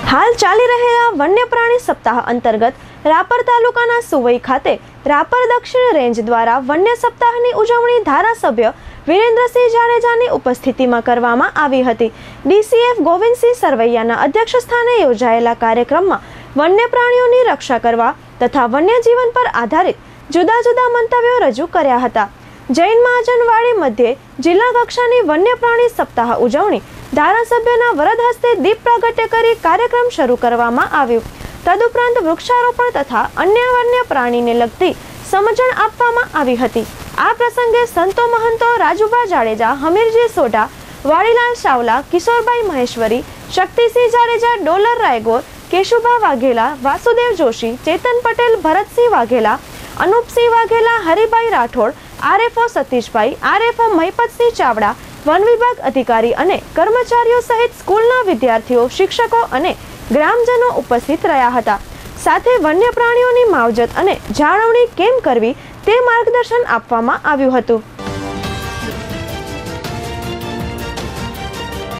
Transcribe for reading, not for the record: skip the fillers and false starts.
હાલ ચાલી રહેલા વન્ય પ્રાણી સપ્તાહ અંતર્ગત રાપર તાલુકાના સુવઈ ખાતે રાપર દક્ષિણ રેન્જ દ્વારા વન્ય સપ્તાહની ઉજવણી ધારાસભ્ય વિરેન્દ્રસિંહ જાડેજાની ઉપસ્થિતિમાં કરવામાં આવી હતી। ડીસીએફ ગોવિંદસિંહ સરવૈયાના અધ્યક્ષસ્થાને યોજાયેલા કાર્યક્રમમાં વન્ય પ્રાણીઓની રક્ષા કરવા તથા વન્યજીવન પર આધારિત જુદા જુદા મંતવ્યો રજૂ કર્યા હતા। જૈન મહાજનવાડી મધ્યે જિલ્લા કક્ષાની વન્ય પ્રાણી સપ્તાહ ઉજવણી ધારાસભ્યના વરદ હસ્તે દીપ પ્રાગટ્ય કરી કાર્યક્રમ શરૂ કરવામાં આવ્યો। તદુપરાંત વૃક્ષારોપણ તથા અન્ય વન્ય પ્રાણીને લગતી સમજણ આપવામાં આવી હતી। આ પ્રસંગે સંતો મહંતો રાજુભા જાડેજા, હમીરજી સોઢા, વાડીલાલ ચાવલા, કિશોરભાઈ મહેશ્વરી, શક્તિસિંહ જાડેજા, ડોલર રાયગોર, કેશુભા વાઘેલા, વાસુદેવ જોશી, ચેતન પટેલ, ભરતસિંહ વાઘેલા, અનુપસિંહ વાઘેલા, હરિભાઈ રાઠોડ, આરએફઓ સતીશભાઈ, આરએફઓ મહિપતસિંહ ચાવડા, વન વિભાગ અધિકારી અને કર્મચારીઓ સહિત સ્કૂલના વિદ્યાર્થીઓ, શિક્ષકો અને ગ્રામજનો ઉપસ્થિત રહ્યા હતા। સાથે વન્ય પ્રાણીઓની માવજત અને જાળવણી કેમ કરવી તે માર્ગદર્શન આપવામાં આવ્યું હતું।